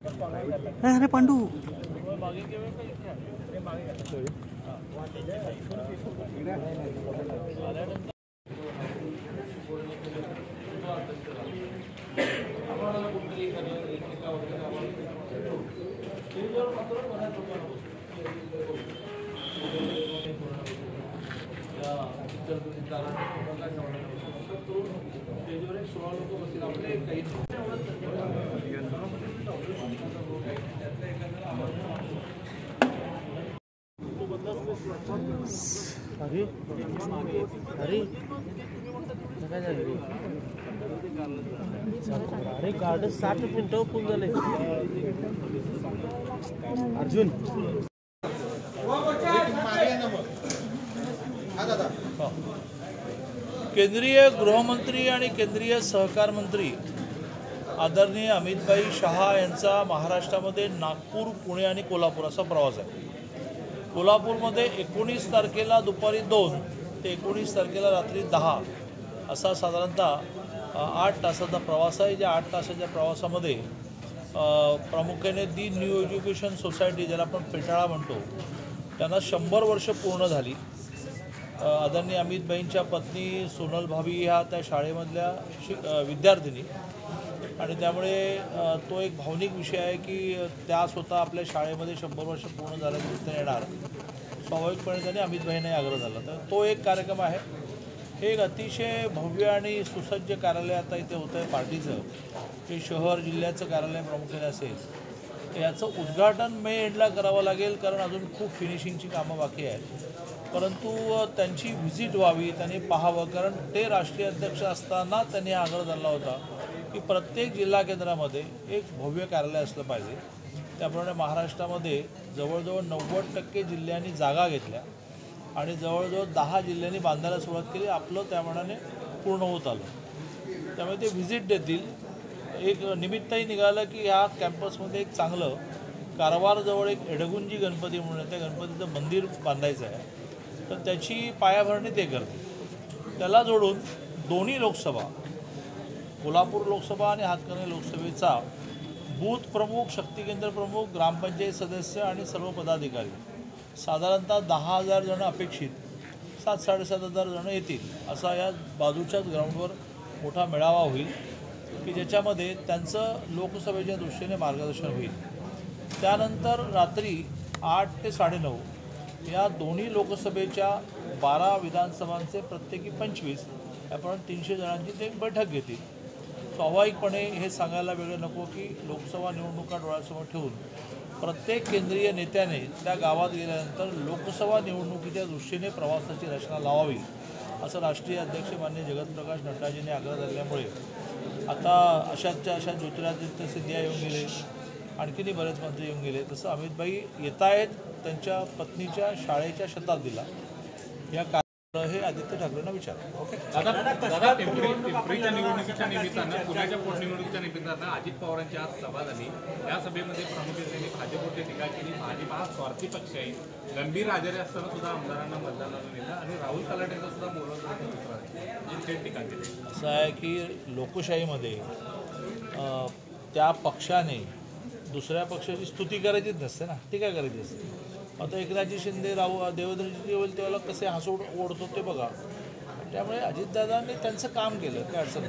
अरे पांडू अरे अरे अरे गार्डन 60 मिनिटं फुल झाले अर्जुन केंद्रीय गृहमंत्री आणि केंद्रीय सहकार मंत्री आदरणीय अमितभाई शहा यांचा महाराष्ट्रामध्ये नागपूर, पुणे आणि कोल्हापूर असा प्रवास आहे। कोल्हापूरमध्ये 19 तारखेला दुपारी 2 ते 19 तारखेला रात्री 10 असा साधारणतः 8 तासाचा प्रवास आहे। ज्या 8 तासाच्या प्रवासामध्ये प्रामुख्याने दी न्यू एज्युकेशन सोसायटी ज्याला आपण पेटाळा म्हणतो त्यांना 100 वर्ष पूर्ण झाली। आदरणीय अमितभाईंच्या पत्नी सोनल भाभी ह्या त्या शाळेमधल्या विद्यार्थिनी आणि त्यामुळे तो एक भावनिक विषय आहे की त्या स्वतः आपल्या शाळेमध्ये 100 वर्ष पूर्ण झाल्यानिमित्त येणार। स्वाभाविकपणे त्यांनी अमितभाईंना आग्रह झाला तर तो एक कार्यक्रम आहे। हे एक अतिशय भव्य आणि सुसज्ज कार्यालय आता इथे होतं आहे पार्टीचं, हे शहर जिल्ह्याचं कार्यालय प्रामुख्याने असेल। याचं उद्घाटन मे एंडला करावं लागेल कारण अजून खूप फिनिशिंगची कामं बाकी आहेत, परंतु त्यांची व्हिजिट व्हावी, त्यांनी पाहावं कारण ते राष्ट्रीय अध्यक्ष असताना त्यांनी आग्रह धरला होता की प्रत्येक जिल्हा केंद्रामध्ये एक भव्य कार्यालय असलं पाहिजे। त्याप्रमाणे महाराष्ट्रामध्ये जवळजवळ 90% जिल्ह्यांनी जागा घेतल्या आणि जवळजवळ 10 जिल्ह्यांनी बांधायला सुरुवात केली। आपलं त्याप्रमाणे पूर्ण होत आलं, त्यामुळे ते व्हिजिट देतील। एक निमित्तही निघालं की ह्या कॅम्पसमध्ये एक चांगलं कारवारजवळ एक एडगुंजी गणपती म्हणून त्या गणपतीचं मंदिर बांधायचं आहे, तर त्याची पायाभरणी ते करतील। त्याला जोडून दोन्ही लोकसभा, कोल्हापूर लोकसभा आणि हातकणंगले लोकसभेचा बूथ प्रमुख, शक्ती केंद्र प्रमुख, ग्रामपंचायत सदस्य आणि सर्व पदाधिकारी साधारणतः 10,000 जण अपेक्षित, 7-7,500 जण येतील असा या बाजूच्याच ग्राउंडवर मोठा मेळावा होईल की ज्याच्यामध्ये त्यांचं लोकसभेच्या दृष्टीने मार्गदर्शन होईल। त्यानंतर रात्री 8 ते 9:30 या दोन्ही लोकसभेच्या 12 विधानसभांचे प्रत्येकी 25 आपण 300 जणांची ते बैठक घेतील। स्वाभाविकपणे हे सांगायला वेगळं नको की लोकसभा निवडणुका डोळ्यासमोर ठेवून प्रत्येक केंद्रीय नेत्याने त्या गावात गेल्यानंतर लोकसभा निवडणुकीच्या दृष्टीने प्रवासाची रचना लावावी असं राष्ट्रीय अध्यक्ष माननीय जगतप्रकाश नड्डाजींनी आग्रह धरल्यामुळे आता अशा ज्योतिरादित्य सिंधिया येऊन गेले, आणखीनही बरेच मंत्री येऊन गेले, तसं अमितभाई येत आहेत त्यांच्या पत्नीच्या शाळेच्या शताब्दीला। या हे आदित्य ठाकरेंना विचारलं। ओके दादा, पिंपरीच्या निवडणुकीच्या निमित्तानं, पुण्याच्या पोटनिवडणुकीच्या निमित्तानं अजित पवारांची आज सभा झाली। या सभेमध्ये प्रामुख्याने भाजपवरती टीका केली। भाजप हा स्वार्थी पक्ष आहे, गंभीर आजारी असताना सुद्धा आमदारांना मतदानाला नेलं आणि राहुल कलाटेंचा सुद्धा मोलाचा थेट टीका केली। असं आहे की लोकशाहीमध्ये त्या पक्षाने दुसऱ्या पक्षाची स्तुती करायचीच नसते ना, टीका करायची असते। आता एकनाथजी शिंदे देवेंद्रजी होईल तेव्हा कसे हसून ओढतो ते बघा। त्यामुळे अजितदादांनी त्यांचं काम केलं, काय अडचण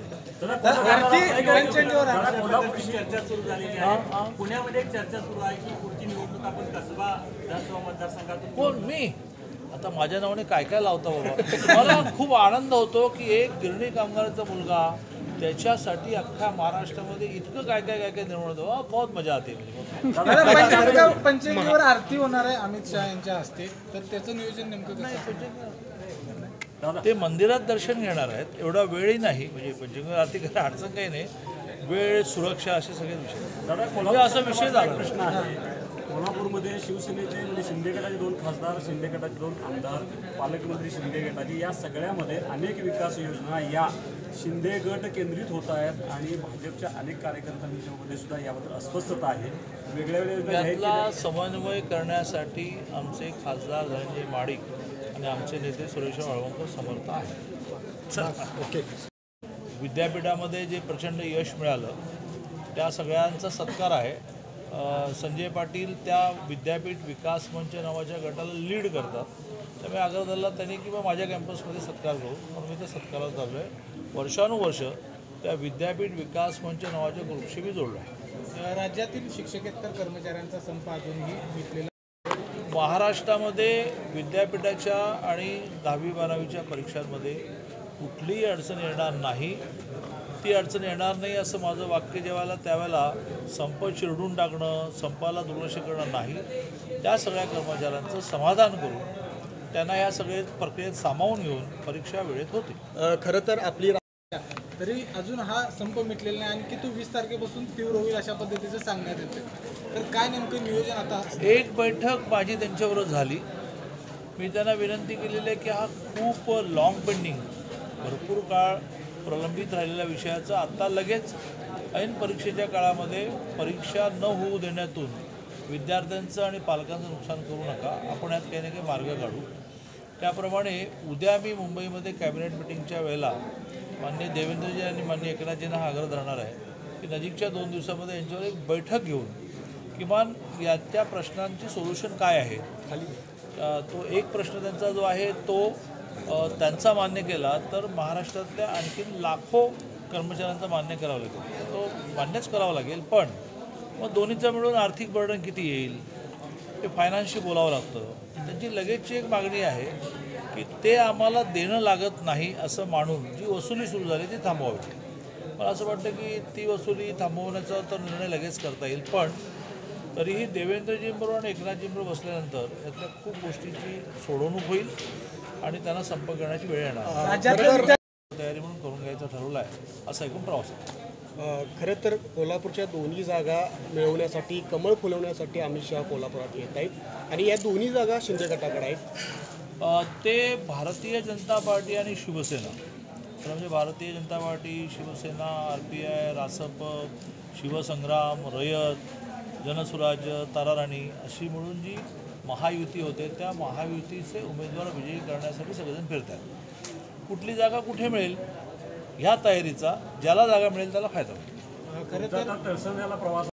नाही। पुण्यामध्ये एक चर्चा सुरू आहे की पुढची निवडणूक आपण कसबा विधानसभा मतदारसंघातून कोण मी आता माझ्या नावाने काय काय लावता बाबा। मला खूप आनंद होतो की एक गिरणी कामगाराचा मुलगा त्याच्यासाठी अख्ख्या महाराष्ट्रामध्ये इतकं काय निर्माण होतं, बहुत मजा आते। पंचगंगेवर आरती होणार आहे अमित शहा यांच्या हस्ते, तर त्याचं नियोजन नेमकं नाही। ते मंदिरात दर्शन घेणार आहेत, एवढा वेळही नाही, म्हणजे पंचगंगा आरती करायला अडचण काही नाही, वेळ सुरक्षा असे सगळे विषय असा विषय झाला। कोल्हापूरमध्ये शिवसेनेचे म्हणजे शिंदे गटाचे 2 खासदार, शिंदे गटाचे 2 आमदार, पालकमंत्री शिंदे गटाचे, या सगळ्यामध्ये अनेक विकास योजना या शिंदे गट केंद्रित होत आहेत आणि भाजपच्या अनेक कार्यकर्त्यांमध्ये सुद्धा याबद्दल अस्वस्थता आहे। वेगळ्या समन्वय करण्यासाठी आमचे खासदार धनंजय माडिक आणि आमचे नेते सुरेश वाळवंकर समर्थ आहेत। ओके, विद्यापीठामध्ये जे प्रचंड यश मिळालं त्या सगळ्यांचा सत्कार आहे संजय पाटील त्या विद्यापीठ विकास मंच नावाच्या गटाला लीड करतात. त्यामुळे आग्रह त्यांनी किंवा माझ्या कॅम्पसमध्ये सत्कार करू म्हणून मी त्या सत्काराला चाललो आहे. वर्षानुवर्ष त्या विद्यापीठ विकास मंच नावाच्या ग्रुपशी मी जोडलो आहे. राज्यातील शिक्षकेतर कर्मचाऱ्यांचा संप अजूनही मिटलेला महाराष्ट्रामध्ये विद्यापीठाच्या आणि 10वी-12वीच्या परीक्षांमध्ये कुठलीही अडचण येणार नाही. ती अडचण येणार नाही असं माझं वाक्य जेव्हा त्यावेळेला संप चिरडून टाकणं, संपाला दुर्लक्ष करणं नाही. त्या सगळ्या कर्मचाऱ्यांचं समाधान करून त्यांना या सगळे प्रक्रियेत सामावून घेऊन परीक्षा वेळेत होते. खरं तर आपली तरी अजून हा संप मिटलेला नाही, आणखी तो 20 तारखेपासून तीव्र होईल अशा पद्धतीचं सांगण्यात येतं. तर काय नेमकं नियोजन आता? एक बैठक माझी त्यांच्याबरोबर झाली. मी त्यांना विनंती केलेली आहे की हा खूप लॉंग पेंडिंग भरपूर काळ प्रलंबित राहिलेल्या विषयाचं आत्ता लगेच ऐन परीक्षेच्या काळामध्ये परीक्षा न होऊ देण्यातून विद्यार्थ्यांचं आणि पालकांचं नुकसान करू नका. आपण यात काही ना काही मार्ग काढू. त्याप्रमाणे उद्या मी मुंबईमध्ये कॅबिनेट मिटिंगच्या वेळेला माननीय देवेंद्रजी आणि माननीय एकनाथजींना हा आग्रह धरणार आहे की नजीकच्या 2 दिवसामध्ये यांच्यावर एक बैठक घेऊन किमान याच्या प्रश्नांची सोल्युशन काय आहे. तो एक प्रश्न त्यांचा जो आहे तो त्यांचा मान्य केला तर महाराष्ट्रातल्या आणखीन लाखो कर्मचाऱ्यांचा मान्य करावं लागेल. तो मान्यच करावा लागेल. पण मग दोन्हीचं मिळून आर्थिक बर्डन किती येईल ते फायनान्सशी बोलावं लागतं. त्यांची लगेचची एक मागणी आहे की ते आम्हाला देणं लागत नाही असं मानून जी वसुली सुरू झाली ती थांबवावी. मला असं वाटतं की ती वसुली थांबवण्याचा तर निर्णय लगेच करता येईल. पण तरीही देवेंद्रजींबरोबर आणि एकनाथजींबरोबर बसल्यानंतर यातल्या खूप गोष्टींची सोडवणूक होईल आणि त्यांना संपर्क करण्याची वेळ येणार. तयारी म्हणून करून घ्यायचं ठरवलं आहे असा एकूण प्रवास आहे. खरं तर कोल्हापूरच्या दोन्ही जागा मिळवण्यासाठी, कमळ फुलवण्यासाठी अमित शहा कोल्हापुरात येत आहेत आणि या दोन्ही जागा शिंदे गटाकडे आहेत. ते भारतीय जनता पार्टी आणि शिवसेना तर म्हणजे भारतीय जनता पार्टी, शिवसेना, RPI, रासप, शिवसंग्राम, रयत, जनसुराज्य, ताराराणी अशी मिळून जी महायुती होते त्या महायुतीचे उमेदवार विजयी करण्यासाठी सगळेजण फिरत आहेत. कुठली जागा कुठे मिळेल ह्या तयारीचा ज्याला जागा मिळेल त्याला फायदा होईल. खरं तर प्रवास